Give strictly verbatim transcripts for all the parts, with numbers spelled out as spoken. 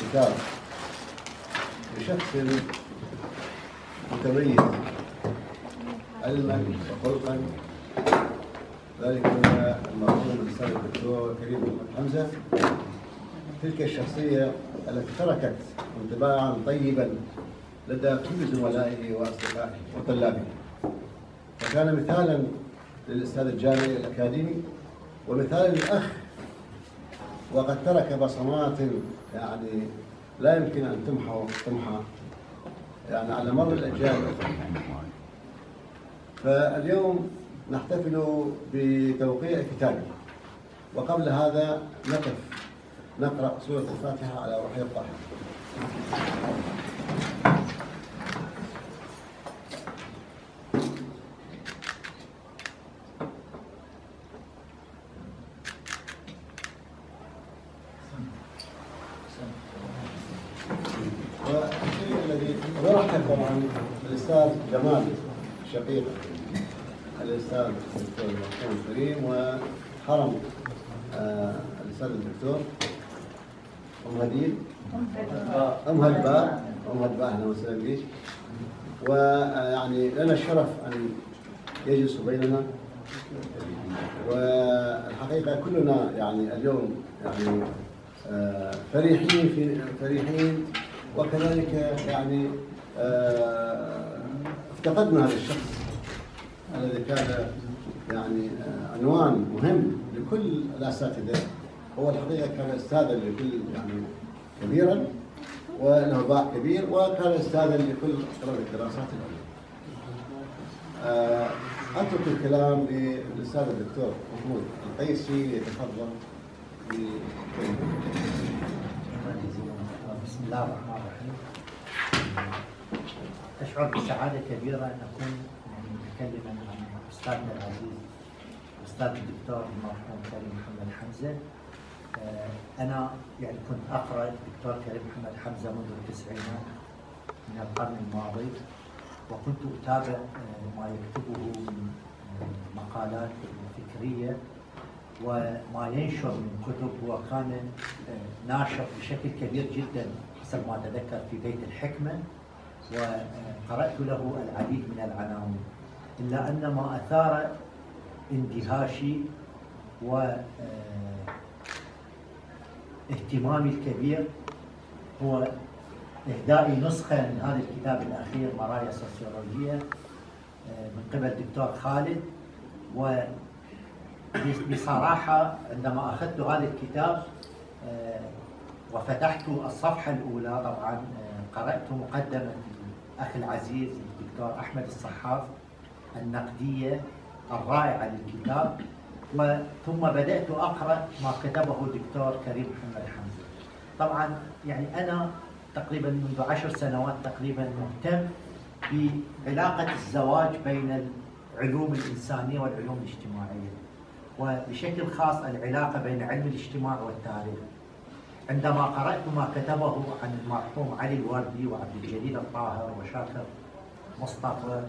الكتاب بشخص متميز علما وخلقا، ذلك هو المرحوم الاستاذ الدكتور كريم محمد حمزه. تلك الشخصيه التي تركت انطباعا طيبا لدى كل زملائه واصدقائه وطلابه، وكان مثالا للاستاذ الجامعي الاكاديمي ومثالا للاخ، وقد ترك بصمات يعني لا يمكن ان تمحى تمحى يعني على مر الاجيال. فاليوم نحتفل بتوقيع كتابه، وقبل هذا نقف نقرأ سورة الفاتحة على وحي الطاهر. والشيء الذي ورحب طبعا الاستاذ جمال شقيق الاستاذ الدكتور المرحوم كريم، وحرم آه الاستاذ الدكتور ام هديل ام هدباء ام هدباء اهلا وسهلا بك. ويعني لنا الشرف ان يجلسوا بيننا، والحقيقه كلنا يعني اليوم يعني آه فرحين في فرحين، وكذلك يعني آه افتقدنا هذا الشخص الذي كان يعني عنوان مهم لكل الاساتذه. هو الحقيقه كان استاذا لكل يعني كبيرا وله باع كبير، وكان استاذا لكل طلبه الدراسات العليا. أه اترك الكلام للاستاذ الدكتور محمود القيسي يتفضل بكلمه. بسم الله الرحمن الرحيم. اشعر بسعاده كبيره ان اكون متكلما عن استاذنا العزيز الاستاذ الدكتور المرحوم كريم محمد حمزه. انا يعني كنت اقرا الدكتور كريم محمد حمزه منذ التسعينات من القرن الماضي، وكنت اتابع ما يكتبه من مقالات فكريه وما ينشر من كتب. هو كان ناشر بشكل كبير جدا حسب ما اتذكر في بيت الحكمه، وقرات له العديد من العناوين، الا ان ما اثار اندهاشي و اهتمامي الكبير هو إهداء نسخة من هذا الكتاب الأخير مرايا سوسيولوجية من قبل الدكتور خالد. وبصراحة عندما أخذت هذا الكتاب وفتحت الصفحة الأولى، طبعا قرأت مقدمة الأخ العزيز الدكتور أحمد الصحاف النقدية الرائعة للكتاب، ثم بدأت أقرأ ما كتبه الدكتور كريم محمد حمزه. طبعا يعني أنا تقريبا منذ عشر سنوات تقريبا مهتم بعلاقة الزواج بين العلوم الإنسانية والعلوم الاجتماعية، وبشكل خاص العلاقة بين علم الاجتماع والتاريخ. عندما قرأت ما كتبه عن المرحوم علي الوردي وعبد الجليل الطاهر وشاكر مصطفى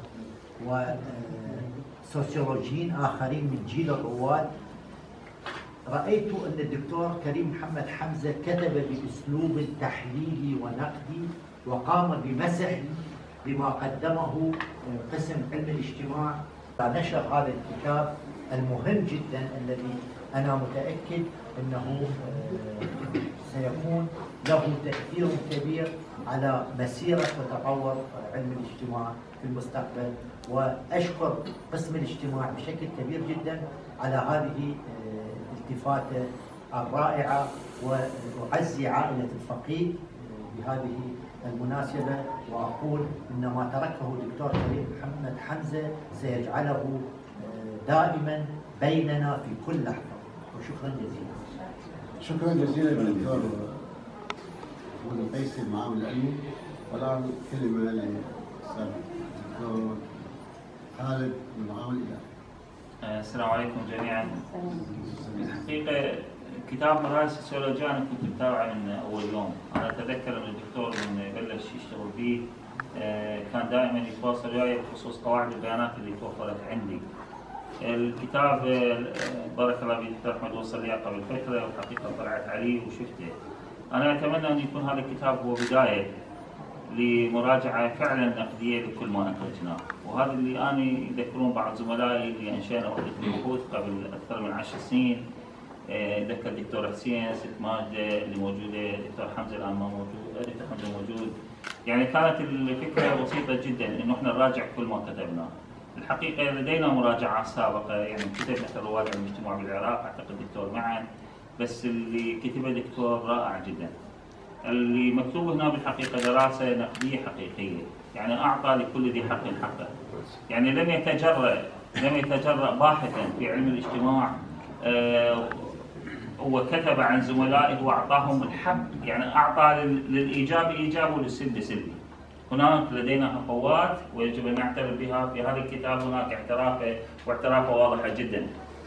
وسوسيولوجيين آخرين من جيل الرواد، رأيت أن الدكتور كريم محمد حمزه كتب بأسلوب تحليلي ونقدي، وقام بمسح بما قدمه قسم علم الاجتماع. نشر هذا الكتاب المهم جدا الذي أنا متأكد أنه سيكون له تأثير كبير على مسيرة وتطور علم الاجتماع في المستقبل. وأشكر قسم الاجتماع بشكل كبير جدا على هذه الالتفاتة الرائعة، وأعزي عائلة الفقيه بهذه المناسبة، وأقول أن ما تركه الدكتور كريم محمد حمزه سيجعله دائما بيننا في كل لحظة. وشكرا جزيلا. شكرا جزيلا للدكتور محمود القيسي المعاون العلمي. والآن كلمة للأستاذ الدكتور خالد المعاون الإداري. السلام عليكم جميعا. الحقيقة كتاب مرايا سوسيولوجيا أنا كنت متابعه من أول يوم. أنا أتذكر أن الدكتور من بلش يشتغل فيه كان دائما يتواصل وياي بخصوص قواعد البيانات اللي توفرت عندي. الكتاب بارك الله فيك دكتور احمد وصل لي قبل فتره، وحقيقه طلعت عليه وشفته. أنا أتمنى أن يكون هذا الكتاب هو بداية لمراجعة فعلا نقدية لكل ما أنتجناه، وهذا اللي أنا يذكرون بعض زملائي اللي أنشأنا وحدة البحوث قبل أكثر من عشر سنين. ذكر الدكتور حسين، ست ماجدة اللي موجودة، الدكتور حمزة الآن ما موجود، الدكتور حمزة موجود. يعني كانت الفكرة بسيطة جدا إنه إحنا نراجع كل ما كتبناه. الحقيقة لدينا مراجعات سابقة، يعني كتب مثل رواد علم الاجتماع بالعراق أعتقد الدكتور معا، بس اللي كتبه دكتور رائع جدا. اللي مكتوب هنا بالحقيقة دراسة نقدية حقيقية، يعني أعطى لكل ذي حق حقه. يعني لم يتجرأ لم يتجرأ باحثا في علم الاجتماع آه وكتب عن زملائه وأعطاهم الحق، يعني أعطى للإيجاب إيجاب وللسلب سلبي. هناك لدينا هفوات ويجب أن نعترف بها في هذا الكتاب، هناك اعترافه واعترافه واضحة جدا.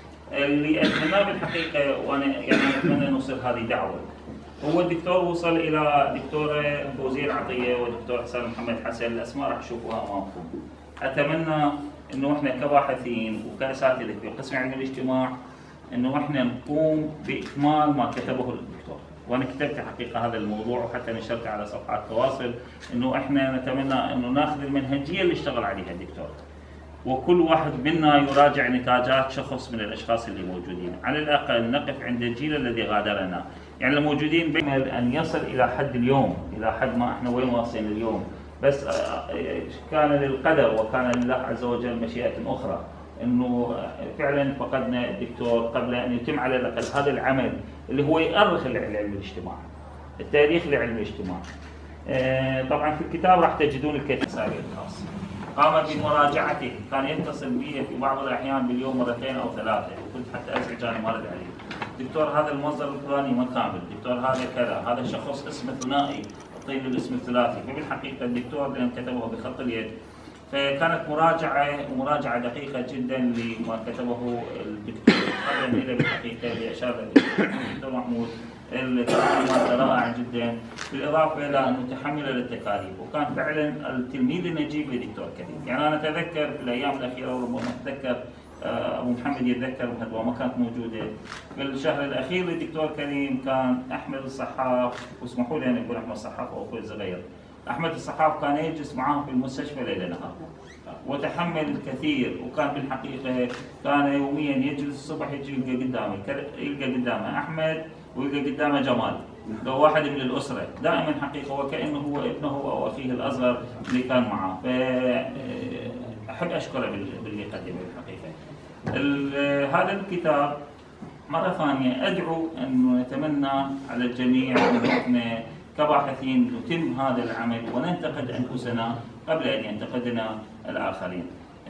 اللي أتمناه بالحقيقة وأنا يعني أتمنى أن نوصل هذه دعوة، هو الدكتور وصل إلى دكتورة فوزية العطية ودكتور حسن محمد حسن، الأسماء راح تشوفوها أمامكم. أتمنى إنه إحنا كباحثين وكأساتذة في قسم علم الاجتماع إنه إحنا نقوم بإكمال ما كتبه الدكتور، وأنا كتبت حقيقة هذا الموضوع وحتى نشرت على صفحات التواصل، إنه إحنا نتمنى إنه ناخذ المنهجية اللي اشتغل عليها الدكتور، وكل واحد منا يراجع نتاجات شخص من الأشخاص اللي موجودين، على الأقل نقف عند الجيل الذي غادرنا. يعني الموجودين بأمل أن يصل إلى حد اليوم، إلى حد ما إحنا وين واصلين اليوم، بس كان للقدر وكان لله عز وجل مشيئة أخرى إنه فعلا فقدنا الدكتور قبل أن يتم على الأقل هذا العمل اللي هو يؤرخ لعلم الاجتماع، التاريخ لعلم الاجتماع. طبعا في الكتاب راح تجدون الكتاب الخاص قام بمراجعته، كان يتصل بي في بعض الأحيان باليوم مرتين أو ثلاثة، وكنت حتى أزعج أنا ما أرد عليه. دكتور هذا المصدر الفلاني ما كامل، دكتور هذا كذا، هذا شخص اسمه ثنائي اعطيه الاسم الثلاثي. فبالحقيقة الدكتور لأن كتبه بخط اليد، فكانت مراجعة ومراجعة دقيقة جدا لما كتبه الدكتور. قبل إلى بالحقيقة اللي أشار الدكتور محمود التعامل رائع جدا، بالإضافة إلى أنه تحمل للتكاليف، وكان فعلا التلميذ النجيب لدكتور كريم. يعني أنا أتذكر في الأيام الأخيرة وربما أتذكر أبو محمد يتذكر بهدوء ما كانت موجودة في الشهر الأخير للدكتور كريم، كان أحمد الصحاف، واسمحوا لي أن أقول أحمد الصحاف أو أخوي الصغير، أحمد الصحاف كان يجلس معاهم في المستشفى ليل نهار وتحمل الكثير، وكان بالحقيقة كان يوميا يجلس الصبح يجي يلقى قدامي يلقى قدامه أحمد ويلقى قدامه جمال، لو واحد من الأسرة دائما حقيقة وكأنه هو ابنه أو أخيه الأصغر اللي كان معه. فأحب أشكره باللي قدمه الحقيقة. هذا الكتاب مرة ثانية أدعو أن نتمنى على الجميع أن احنا كباحثين نتم هذا العمل وننتقد أنفسنا قبل أن ينتقدنا الآخرين.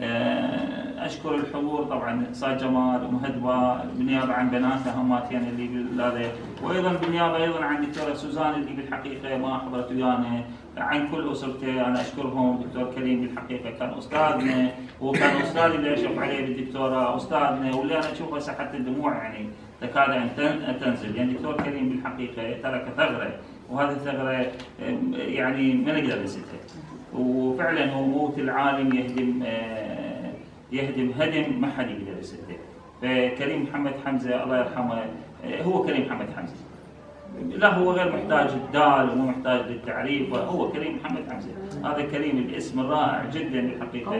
أشكر الحضور طبعا صاج جمال ومهدبة بالنيابة عن بناتها همات يعني اللي بالهذا، وأيضا بالنيابة أيضا عن دكتورة سوزان اللي بالحقيقة ما حضرت ويانا، عن كل أسرته أنا أشكرهم. دكتور كريم بالحقيقة كان أستاذنا، وكان أستاذي اللي أشرف عليه بالدكتورة أستاذنا، واللي أنا أشوفه سحبت الدموع يعني تكاد أن تنزل. يعني دكتور كريم بالحقيقة ترك ثغرة، وهذه الثغرة يعني ما نقدر ننسيها، وفعلا هو موت العالم يهدم يهدم هدم ما حد يقدر يسده. فكريم محمد حمزة الله يرحمه هو كريم محمد حمزة، لا هو غير محتاج الدال ومو محتاج للتعريف، هو كريم محمد حمزة. هذا كريم الاسم الرائع جدا بالحقيقة،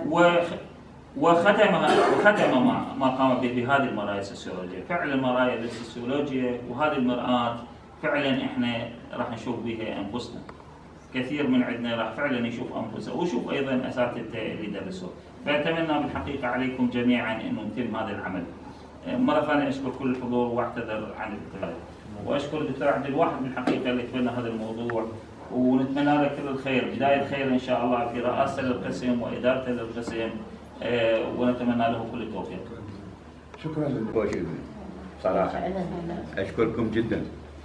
وختم وختم ما ما قام به بهذه المرايا السوسيولوجية، فعلا مرايا السوسيولوجيا، وهذه المرآة فعلا احنا راح نشوف بها انفسنا. كثير من عندنا راح فعلا يشوف انفسه ويشوف ايضا اساتذته اللي درسوا. فاتمنى بالحقيقه عليكم جميعا انه يتم هذا العمل. مره ثانيه اشكر كل الحضور واعتذر عن الكلام، واشكر الدكتور عبد الواحد بالحقيقه اللي تبنى هذا الموضوع، ونتمنى له كل الخير، بدايه خير ان شاء الله في رئاسته للقسم وادارته للقسم، ونتمنى له كل التوفيق. شكرا لك. صراحه اشكركم جدا.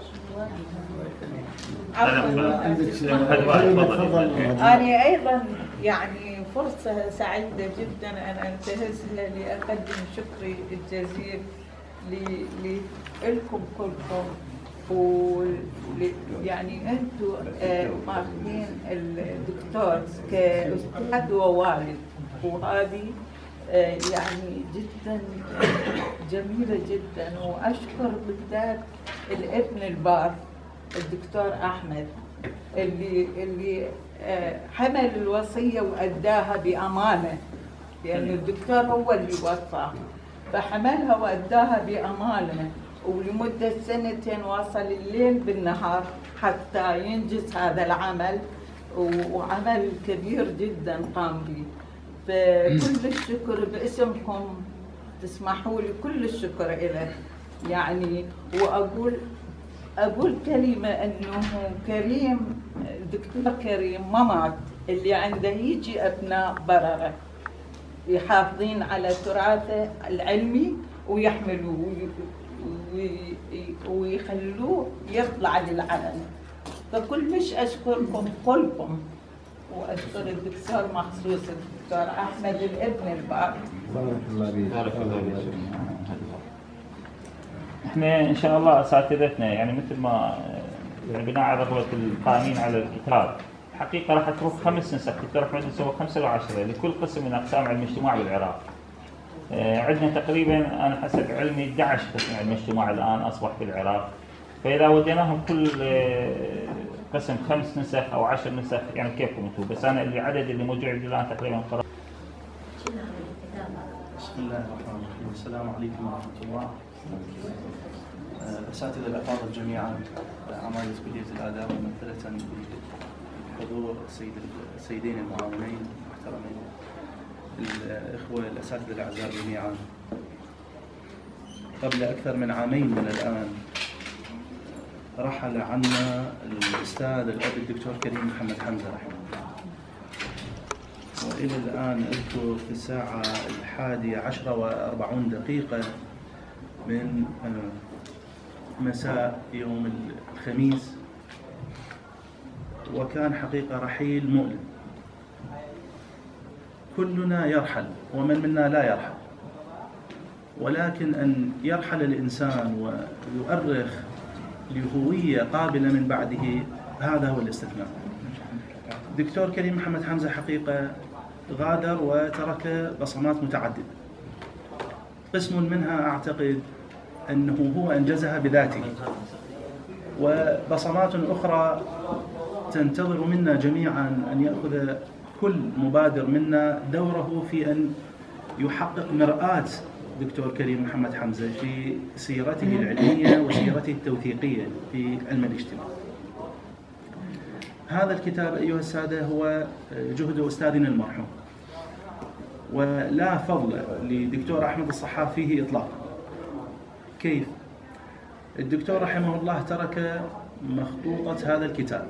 أنا أيضا يعني فرصة سعيدة جدا أن أنتهزها لأقدم شكري الجزيل لكم كلكم، و يعني أنتم ماخذين الدكتور كأستاذ ووالد، وهذه يعني جدا جميلة جدا. وأشكر بالذات الابن البار الدكتور أحمد اللي اللي حمل الوصية وأداها بأمانة، لأن الدكتور هو اللي وصى، فحملها وأداها بأمانة، ولمدة سنتين واصل الليل بالنهار حتى ينجز هذا العمل، وعمل كبير جدا قام به. فكل الشكر باسمكم، تسمحوا لي كل الشكر له يعني. وأقول أقول كلمة أنه كريم، الدكتور كريم ما مات، اللي عنده يجي أبناء بررة يحافظين على تراثه العلمي ويحملوه ويخلوه يطلع للعلن. فكل مش أشكركم كلكم، وأشكر الدكتور مخصوص الدكتور أحمد الابن البار. بارك الله فيك. احنا ان شاء الله اساتذتنا يعني مثل ما بناء على رغبه القائمين على الكتاب، حقيقه راح تروح خمس نسخ. دكتور احمد يسوي خمسه وعشره لكل قسم من اقسام علم الاجتماع بالعراق. عندنا تقريبا انا حسب علمي احد عشر قسم علم الاجتماع الان اصبح في العراق، فاذا وديناهم كل قسم خمس نسخ او عشر نسخ يعني كيفكم انتم، بس انا اللي عدد اللي موجود عندي الان تقريبا قرب. بسم الله الرحمن الرحيم، السلام عليكم ورحمه الله. الأساتذة الأفاضل جميعا، عمالة كلية الآداب ممثلة بحضور السيد السيدين المعاونين المحترمين، الإخوة الأساتذة الأعزاء جميعا. قبل أكثر من عامين من الآن رحل عنا الأستاذ الأب الدكتور كريم محمد حمزة رحمه الله، وإلى الآن أذكر في الساعة الحادية عشرة وأربعون دقيقة من مساء يوم الخميس، وكان حقيقة رحيل مؤلم. كلنا يرحل ومن منا لا يرحل، ولكن أن يرحل الإنسان ويؤرخ لهوية قابلة من بعده هذا هو الاستثناء. دكتور كريم محمد حمزة حقيقة غادر وترك بصمات متعددة، قسم منها أعتقد أنه هو أنجزها بذاته، وبصمات أخرى تنتظر منا جميعا أن يأخذ كل مبادر منا دوره في أن يحقق مرآة دكتور كريم محمد حمزة في سيرته العلمية وسيرته التوثيقية في علم الاجتماع. هذا الكتاب أيها السادة هو جهد أستاذنا المرحوم، ولا فضل لدكتور أحمد الصحاف فيه إطلاقا. كيف؟ الدكتور رحمه الله ترك مخطوطة هذا الكتاب،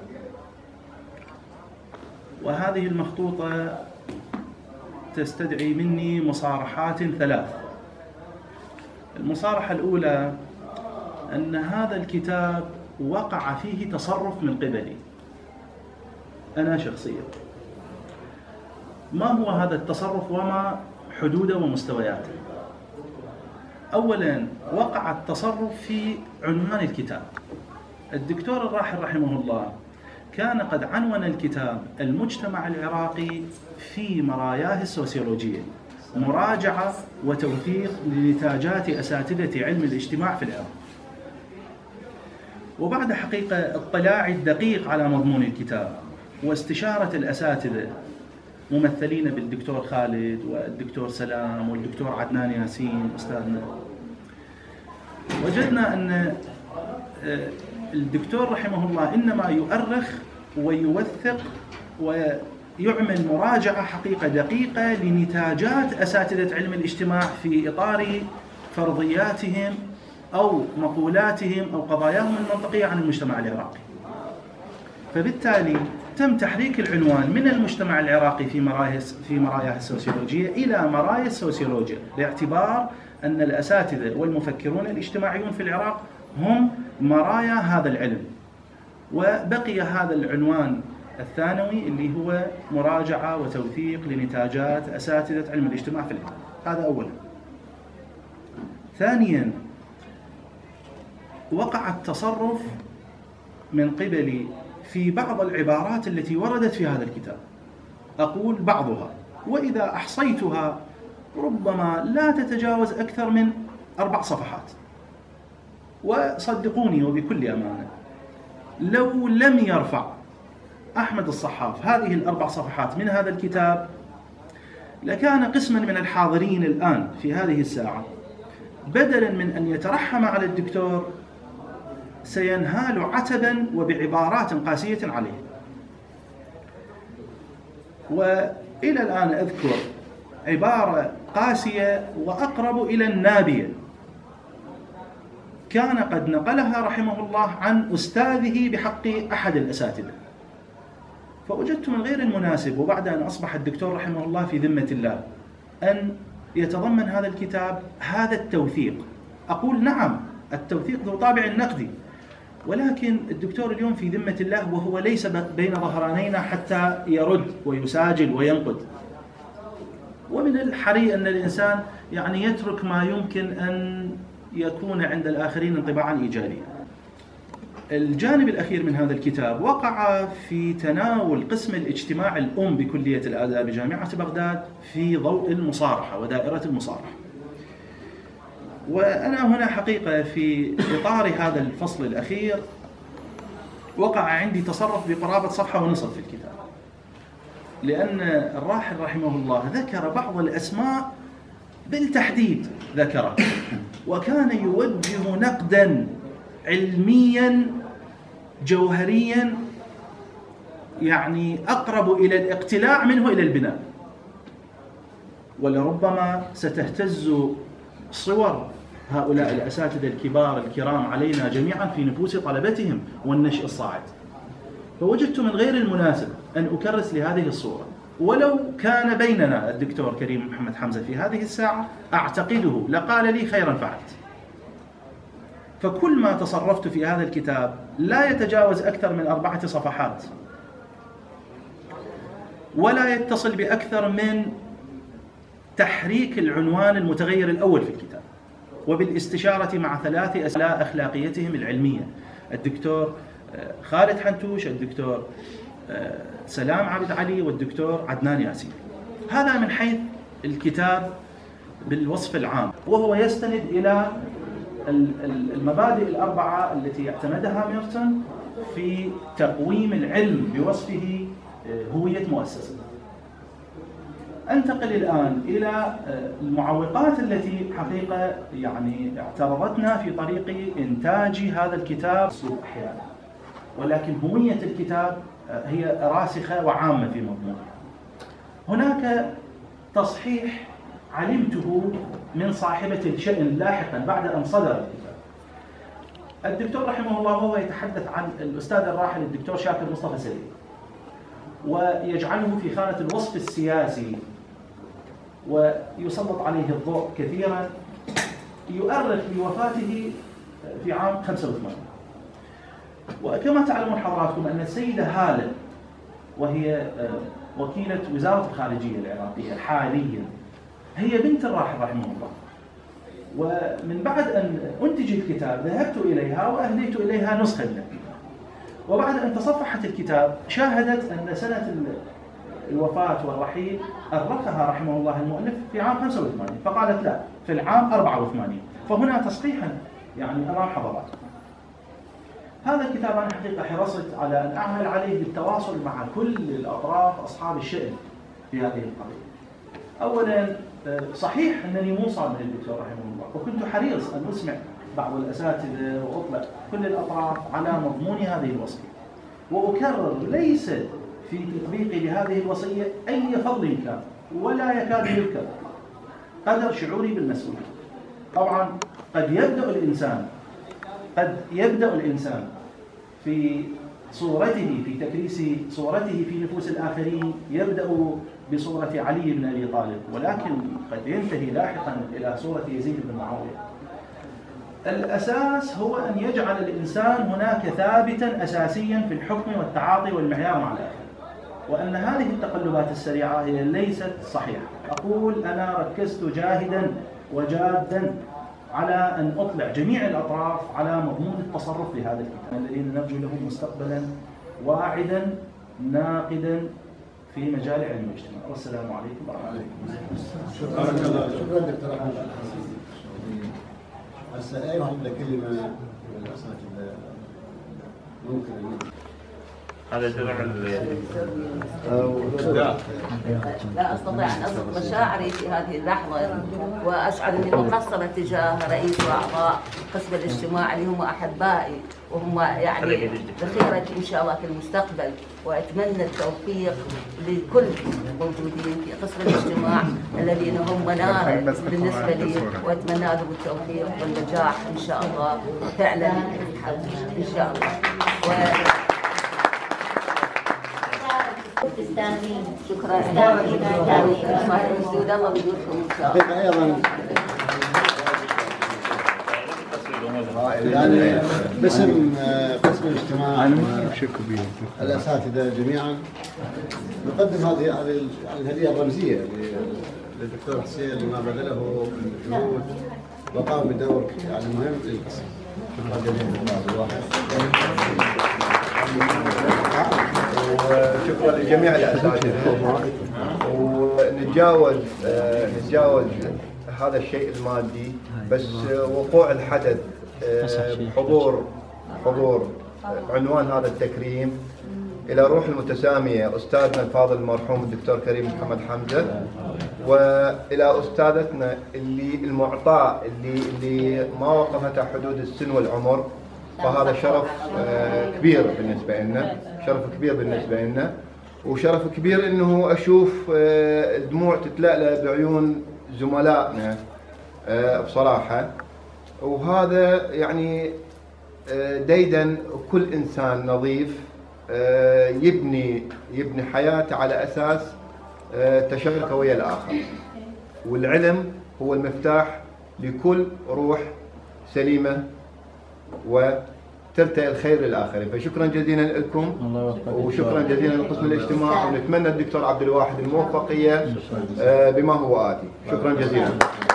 وهذه المخطوطة تستدعي مني مصارحات ثلاث. المصارحة الأولى أن هذا الكتاب وقع فيه تصرف من قبلي أنا شخصيا. ما هو هذا التصرف وما حدوده ومستوياته؟ أولا، وقع التصرف في عنوان الكتاب. الدكتور الراحل رحمه الله كان قد عنون الكتاب المجتمع العراقي في مراياه السوسيولوجية، مراجعة وتوثيق لنتاجات أساتذة علم الاجتماع في العراق. وبعد حقيقة اطلاعي الدقيق على مضمون الكتاب واستشارة الأساتذة ممثلين بالدكتور خالد والدكتور سلام والدكتور عدنان ياسين أستاذنا، وجدنا أن الدكتور رحمه الله إنما يؤرخ ويوثق ويعمل مراجعة حقيقة دقيقة لنتاجات أساتذة علم الاجتماع في إطار فرضياتهم أو مقولاتهم أو قضاياهم المنطقية عن المجتمع العراقي. فبالتالي تم تحريك العنوان من المجتمع العراقي في مرايا في مراياه السوسيولوجية إلى مرايا السوسيولوجيا، باعتبار أن الأساتذة والمفكرون الاجتماعيون في العراق هم مرايا هذا العلم. وبقي هذا العنوان الثانوي اللي هو مراجعة وتوثيق لنتاجات أساتذة علم الاجتماع في العراق. هذا أولا. ثانيا، وقع التصرف من قبلي في بعض العبارات التي وردت في هذا الكتاب. أقول بعضها، وإذا أحصيتها ربما لا تتجاوز أكثر من أربع صفحات. وصدقوني وبكل أمانة لو لم يرفع أحمد الصحاف هذه الأربع صفحات من هذا الكتاب لكان قسما من الحاضرين الآن في هذه الساعة بدلا من أن يترحم على الدكتور سينهال عتبا وبعبارات قاسية عليه. وإلى الآن أذكر عبارة قاسية وأقرب إلى النابية كان قد نقلها رحمه الله عن أستاذه بحق أحد الأساتذة، فوجدت من غير المناسب وبعد أن أصبح الدكتور رحمه الله في ذمة الله أن يتضمن هذا الكتاب هذا التوثيق. أقول نعم التوثيق ذو طابع النقدي، ولكن الدكتور اليوم في ذمة الله وهو ليس بين ظهرانينا حتى يرد ويساجل وينقد. ومن الحري أن الإنسان يعني يترك ما يمكن أن يكون عند الآخرين انطباعا إيجابيا. الجانب الأخير من هذا الكتاب وقع في تناول قسم الاجتماع الأم بكلية الآداب بجامعة بغداد في ضوء المصارحة ودائرة المصارحة. وأنا هنا حقيقة في إطار هذا الفصل الأخير وقع عندي تصرف بقرابة صفحة ونصف في الكتاب، لأن الراحل رحمه الله ذكر بعض الأسماء بالتحديد ذكره، وكان يوجه نقدا علميا جوهريا يعني أقرب إلى الاقتلاع منه إلى البناء. ولربما ستهتز صور هؤلاء الأساتذة الكبار الكرام علينا جميعا في نفوس طلبتهم والنشء الصاعد، فوجدت من غير المناسب أن أكرس لهذه الصورة. ولو كان بيننا الدكتور كريم محمد حمزة في هذه الساعة أعتقده لقال لي خيرا فعلت. فكل ما تصرفت في هذا الكتاب لا يتجاوز أكثر من أربعة صفحات، ولا يتصل بأكثر من تحريك العنوان المتغير الأول في الكتاب، وبالاستشارة مع ثلاث أسئلة أخلاقيتهم العلمية، الدكتور خالد حنتوش، الدكتور سلام عبد علي، والدكتور عدنان ياسين. هذا من حيث الكتاب بالوصف العام، وهو يستند إلى المبادئ الأربعة التي اعتمدها ميرتون في تقويم العلم بوصفه هوية مؤسسة. أنتقل الآن إلى المعوقات التي حقيقة يعني اعترضتنا في طريق إنتاج هذا الكتاب أحيانا، ولكن هوية الكتاب هي راسخة وعامة في مضمونها. هناك تصحيح علمته من صاحبة الشأن لاحقا بعد أن صدر الكتاب. الدكتور رحمه الله وهو يتحدث عن الأستاذ الراحل الدكتور شاكر مصطفى سليم ويجعله في خانة الوصف السياسي ويسلط عليه الضوء كثيرا، يؤرخ بوفاته في عام خمسة وثمانين. وكما تعلمون حضراتكم أن السيدة هالة وهي وكيلة وزارة الخارجية العراقية حاليا هي بنت الراحل رحمه الله. ومن بعد أن أنتج الكتاب ذهبت إليها وأهديت إليها نسخة منه، وبعد أن تصفحت الكتاب شاهدت أن سنة الوفاة والرحيل أرخها رحمه الله المؤلف في عام خمسة وثمانين، فقالت لا في العام أربعة وثمانين. فهنا تصحيحا يعني أمام حضراتكم. هذا الكتاب أنا حقيقة حرصت على أن أعمل عليه بالتواصل مع كل الأطراف أصحاب الشأن في هذه القضية. أولا صحيح أنني موصى من الدكتور رحمه الله، وكنت حريص أن أسمع بعض الأساتذة وأطلع كل الأطراف على مضمون هذه الوصية، وأكرر ليس في تطبيقي لهذه الوصية أي فضل كان ولا يكاد يذكر قدر شعوري بالمسؤولية. طبعا قد يبدأ الإنسان قد يبدأ الإنسان في صورته في تكريس صورته في نفوس الآخرين، يبدأ بصورة علي بن أبي طالب، ولكن قد ينتهي لاحقا إلى صورة يزيد بن معاوية. الأساس هو أن يجعل الإنسان هناك ثابتا أساسيا في الحكم والتعاطي والمعيار مع الآخر، وأن هذه التقلبات السريعة هي ليست صحيحة. أقول أنا ركزت جاهدا وجادا على أن أطلع جميع الأطراف على مضمون التصرف لهذا الكتاب الذين نرجو لهم مستقبلا واعدا ناقدا في مجال علم الاجتماع. والسلام عليكم ورحمة الله. شكرا شكرا دكتور أحمد. هسه أيضا كلمة من الأساتذة ممكن هذا درع لا أستطيع أن أصف مشاعري في هذه اللحظة، وأشعر أني مقصرة تجاه رئيس وأعضاء قسم الاجتماع اللي هم أحبائي وهم يعني ذخيرتي إن شاء الله في المستقبل، وأتمنى التوفيق لكل الموجودين في قسم الاجتماع الذين هم منارة بالنسبة لي، وأتمنى لهم التوفيق والنجاح إن شاء الله فعلا إن شاء الله. و... تستاهلين. شكرا. تستاهلين. مسدود الله وجودكم ان شاء الله. حقيقة أيضا يعني باسم قسم الاجتماع الأساتذة جميعا نقدم هذه هذه الهدية الرمزية للدكتور حسين لما بذله من جهود وقام بدور يعني مهم للقسم. شكرا جزيلا. وشكرا لجميع الاساتذه، ونتجاوز نتجاوز هذا الشيء المادي، بس وقوع الحدث حضور حضور عنوان هذا التكريم الى روح المتساميه استاذنا الفاضل المرحوم الدكتور كريم محمد حمزه، والى استاذتنا اللي المعطاء اللي اللي ما وقفت حدود السن والعمر، فهذا شرف كبير بالنسبة لنا، شرف كبير بالنسبة لنا، وشرف كبير انه اشوف الدموع تتلألأ بعيون زملائنا بصراحة، وهذا يعني ديدا كل انسان نظيف يبني يبني حياته على اساس تشاركه ويا الاخر، والعلم هو المفتاح لكل روح سليمة وترتئي الخير للآخرين. فشكرا جزيلا لكم وشكرا جزيلا لقسم الاجتماع، ونتمنى الدكتور عبد الواحد الموفقية بما هو آتي. شكرا جزيلا.